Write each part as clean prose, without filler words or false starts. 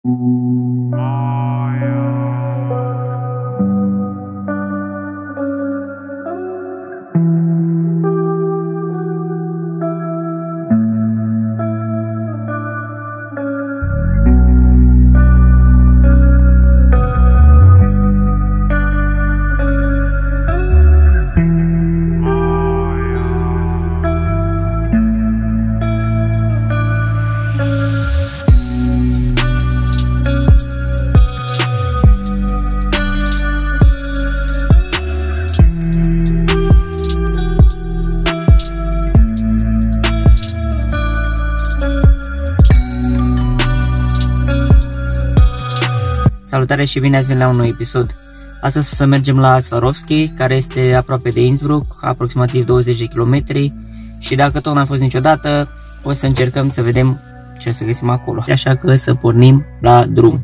Salutare și bine ați venit la un nou episod. Astăzi o să mergem la Swarovski, care este aproape de Innsbruck, aproximativ 20 de km. Și dacă tot n-am fost niciodată, o să încercăm să vedem ce o să găsim acolo. Așa că să pornim la drum.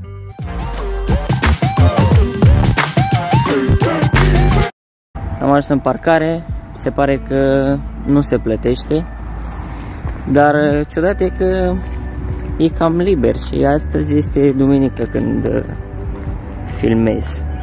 Am ajuns în parcare, se pare că nu se plătește, dar ciudat e că e cam liber și astăzi este duminică când filmez.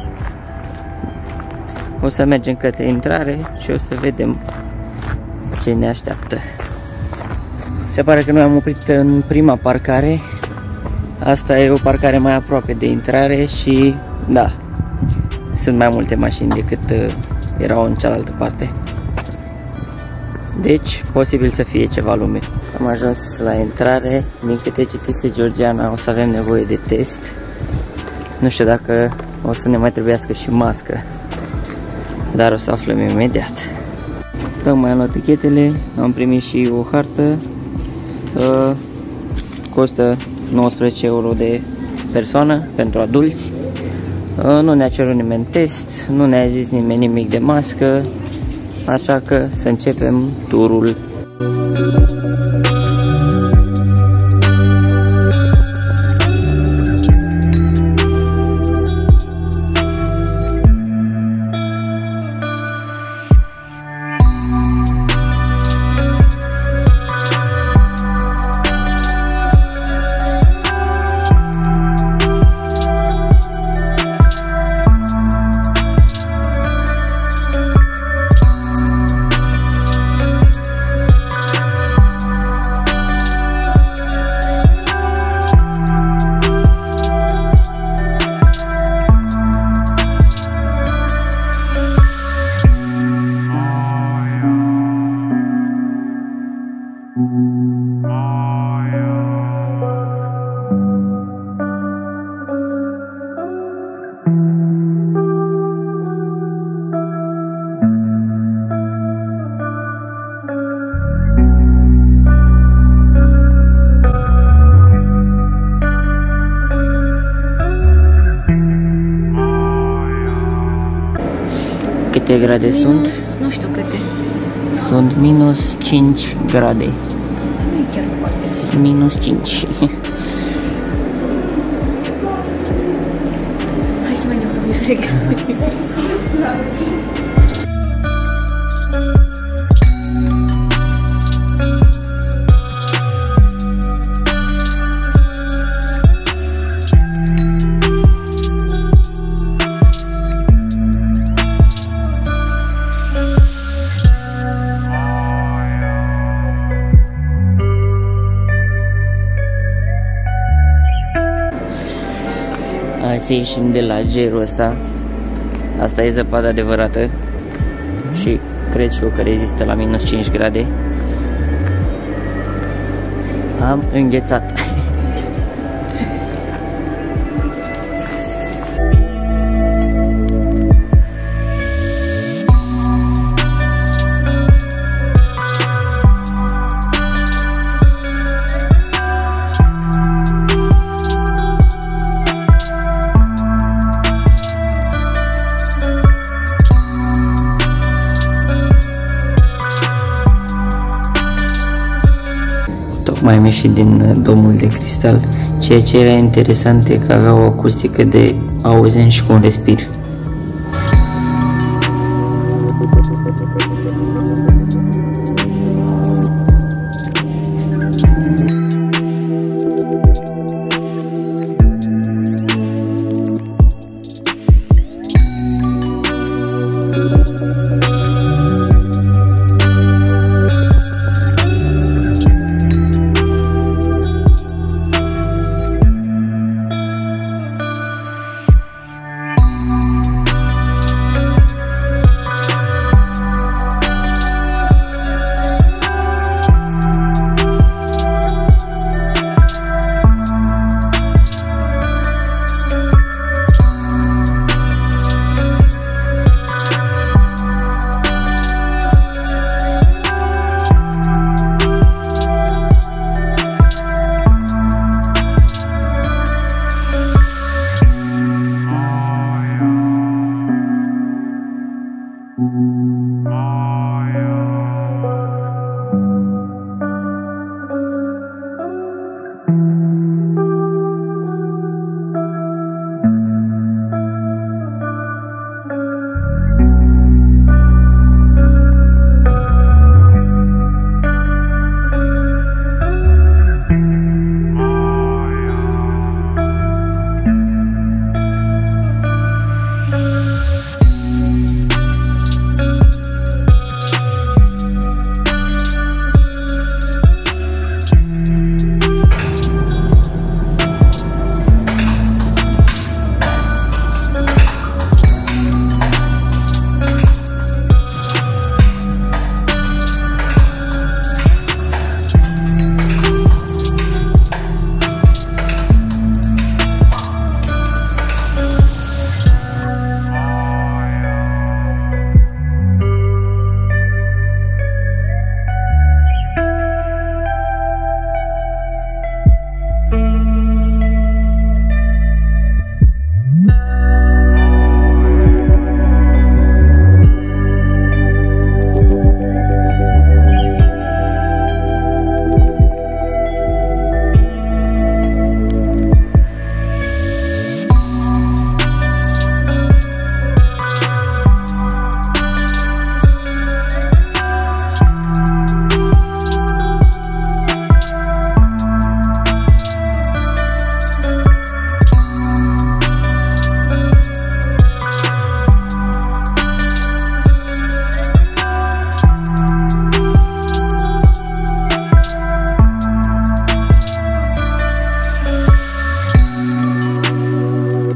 O să mergem către intrare și o să vedem ce ne așteaptă. Se pare că noi am oprit în prima parcare. Asta e o parcare mai aproape de intrare și da, sunt mai multe mașini decât erau în cealaltă parte. Deci, posibil să fie ceva lume. Am ajuns la intrare. Din câte citise Georgiana, o să avem nevoie de test. Nu știu dacă o să ne mai trebuiască și mască, dar o să aflăm imediat. Tocmai am luat tichetele, am primit și o hartă. Costă 19 euro de persoană pentru adulți. Nu ne-a cerut nimeni test, nu ne-a zis nimeni nimic de mască, așa că să începem turul. Câte grade sunt? Nu știu câte. Sunt minus 5 grade. Nu e chiar foarte. Minus 5. Hai să mai dăm un frig. Hai să ieșim de la gerul ăsta. Asta e zăpadă adevărată și cred și eu că rezistă la minus 5 grade. Am înghețat. Mai am ieșit din domul de cristal. Ceea ce era interesant e că avea o acustică de auzeni și cu un respir.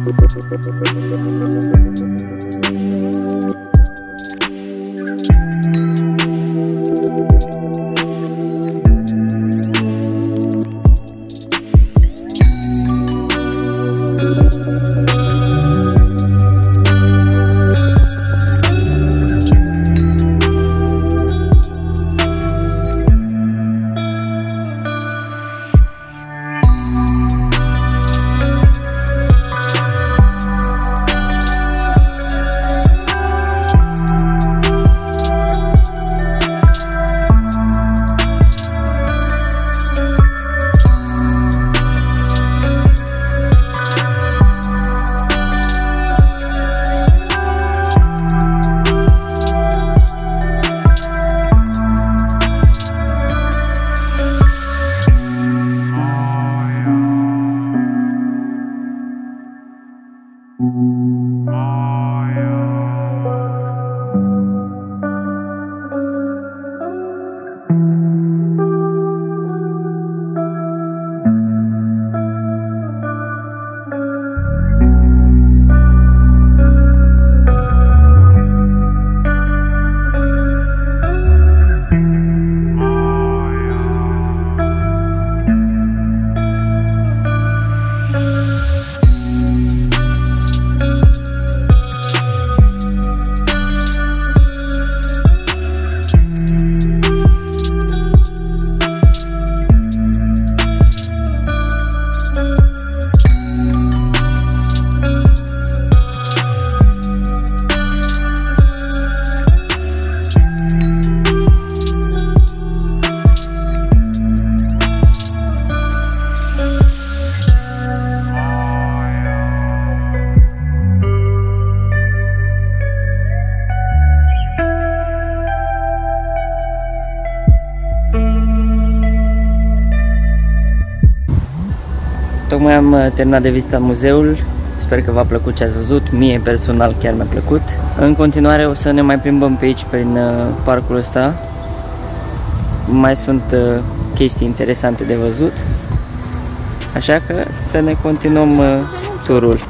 Tocmai am terminat de vizitat muzeul, sper că v-a plăcut ce ați văzut, mie personal chiar mi-a plăcut. În continuare o să ne mai plimbăm pe aici prin parcul ăsta, mai sunt chestii interesante de văzut, așa că să ne continuăm turul.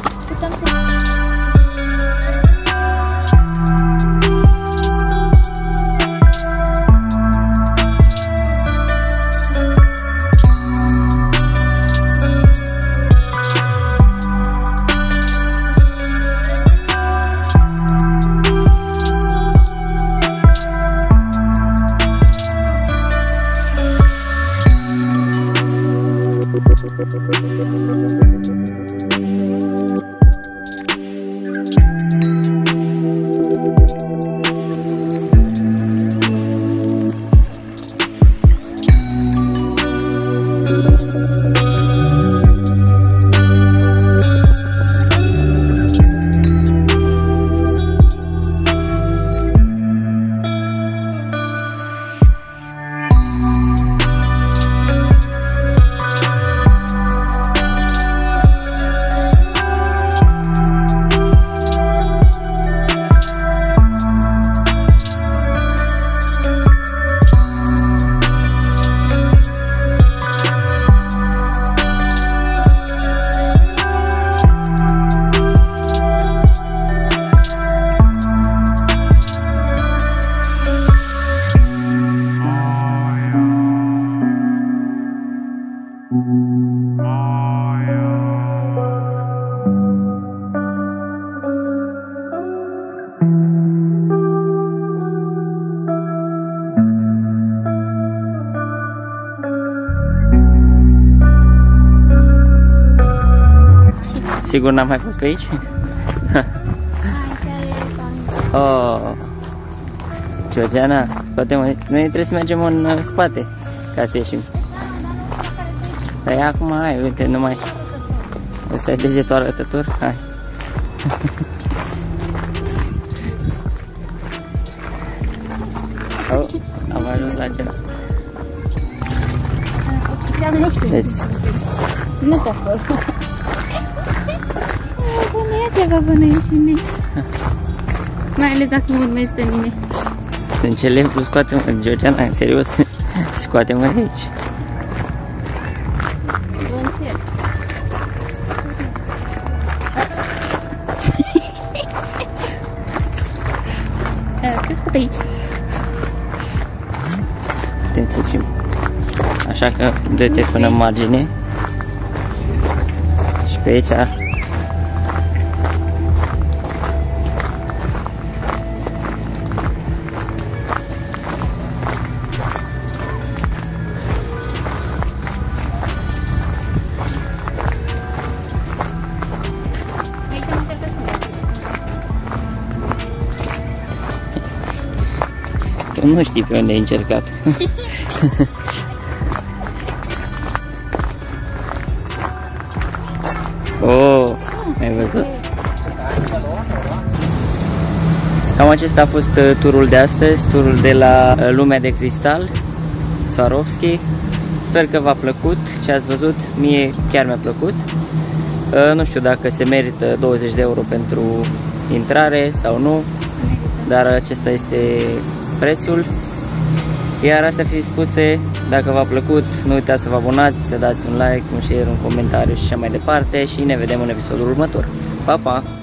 Sigur n-am mai fost pe aici? Oh, Georgiana, scoate-mă, noi trebuie să mergem în spate ca să ieșim. Dar acum, hai, uite, numai o să ai degetul arătător, hai. Oh, am ajuns la ceva. Deci. Nu te acolo. Până ia ceva până ieșim de aici. Mai ales dacă mă urmezi pe mine. Sunt celebru, scoate-mă, Georgiana, în serios, scoate-mă de aici. Așa că dă-te până în margine. Și pe aici tu nu știi pe unde ai încercat. Oh, ai văzut? Cam acesta a fost turul de astăzi, turul de la Lumea de Cristal, Swarovski. Sper că v-a plăcut ce ați văzut, mie chiar mi-a plăcut. Nu știu dacă se merită 20 de euro pentru intrare sau nu, dar acesta este prețul. Iar astea fiind spuse, dacă v-a plăcut, nu uitați să vă abonați, să dați un like, un share, un comentariu și așa mai departe și ne vedem în episodul următor. Pa, pa!